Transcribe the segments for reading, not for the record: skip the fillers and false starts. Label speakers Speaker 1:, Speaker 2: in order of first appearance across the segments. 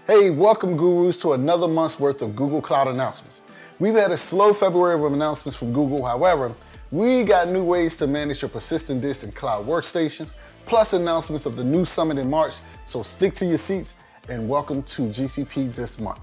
Speaker 1: Hey, welcome gurus to another month's worth of Google Cloud announcements. We've had a slow February of announcements from Google. However, we got new ways to manage your persistent disk and Cloud Workstations, plus announcements of the new summit in March. So stick to your seats and welcome to GCP this month.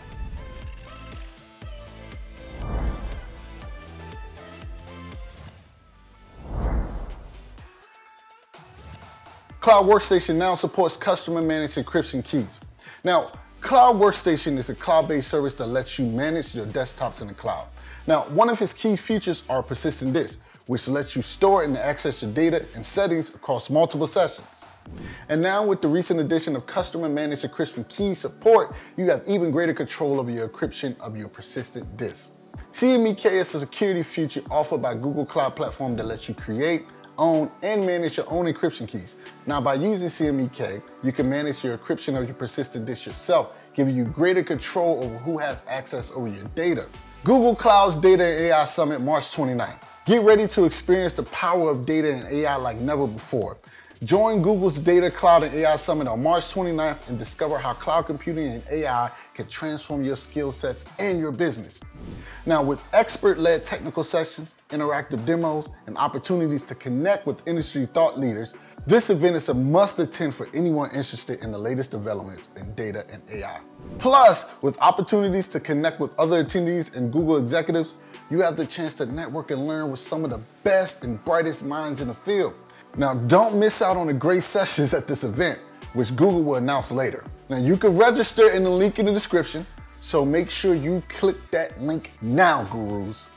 Speaker 1: Cloud Workstation now supports Customer Managed Encryption Keys. Now, Cloud Workstation is a cloud-based service that lets you manage your desktops in the cloud. Now, one of its key features are persistent disks, which lets you store and access your data and settings across multiple sessions. And now with the recent addition of Customer Managed Encryption Keys support, you have even greater control over your encryption of your persistent disks. CMEK is a security feature offered by Google Cloud Platform that lets you create, own, and manage your own encryption keys. Now, by using CMEK, you can manage your encryption of your persistent disk yourself, giving you greater control over who has access over your data. Google Cloud's Data and AI Summit, March 29th. Get ready to experience the power of data and AI like never before. Join Google's Data, Cloud, and AI Summit on March 29th and discover how cloud computing and AI can transform your skill sets and your business. Now, with expert-led technical sessions, interactive demos, and opportunities to connect with industry thought leaders, this event is a must-attend for anyone interested in the latest developments in data and AI. Plus, with opportunities to connect with other attendees and Google executives, you have the chance to network and learn with some of the best and brightest minds in the field. Now, don't miss out on the great sessions at this event, which Google will announce later. Now, you can register in the link in the description, so make sure you click that link now, gurus.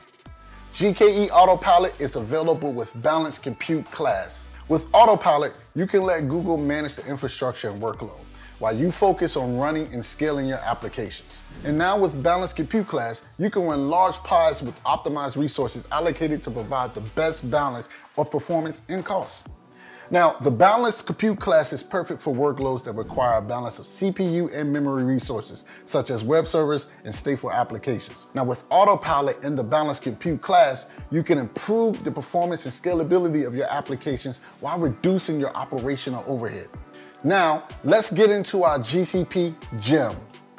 Speaker 1: GKE Autopilot is available with Balanced Compute class. With Autopilot, you can let Google manage the infrastructure and workload, while you focus on running and scaling your applications. And now with Balanced Compute class, you can run large pods with optimized resources allocated to provide the best balance of performance and cost. Now, the Balanced Compute class is perfect for workloads that require a balance of CPU and memory resources, such as web servers and stateful applications. Now, with Autopilot in the Balanced Compute class, you can improve the performance and scalability of your applications while reducing your operational overhead. Now, let's get into our GCP gems.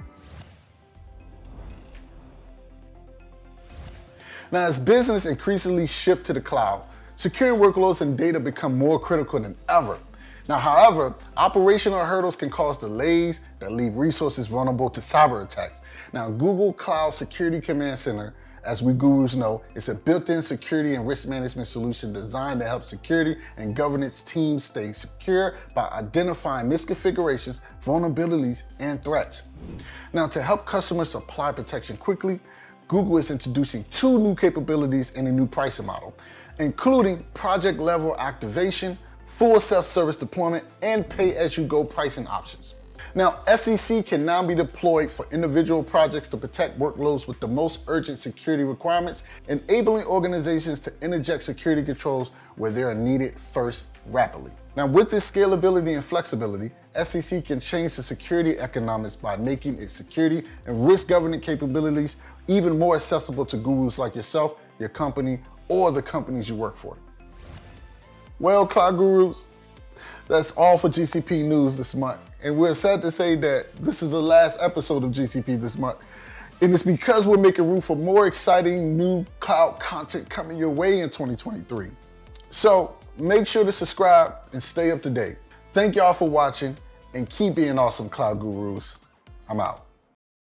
Speaker 1: Now, as business increasingly shift to the cloud, securing workloads and data become more critical than ever. Now, however, operational hurdles can cause delays that leave resources vulnerable to cyber attacks. Now, Google Cloud Security Command Center, as we gurus know, is a built-in security and risk management solution designed to help security and governance teams stay secure by identifying misconfigurations, vulnerabilities, and threats. Now, to help customers apply protection quickly, Google is introducing 2 new capabilities in a new pricing model, including project-level activation, full self-service deployment, and pay-as-you-go pricing options. Now, SEC can now be deployed for individual projects to protect workloads with the most urgent security requirements, enabling organizations to interject security controls where they are needed first rapidly. Now, with this scalability and flexibility, SEC can change the security economics by making its security and risk governance capabilities even more accessible to gurus like yourself, your company, or the companies you work for. Well, Cloud Gurus, that's all for GCP news this month. And we're sad to say that this is the last episode of GCP this month. And it's because we're making room for more exciting new cloud content coming your way in 2023. So make sure to subscribe and stay up to date. Thank y'all for watching and keep being awesome, Cloud Gurus. I'm out.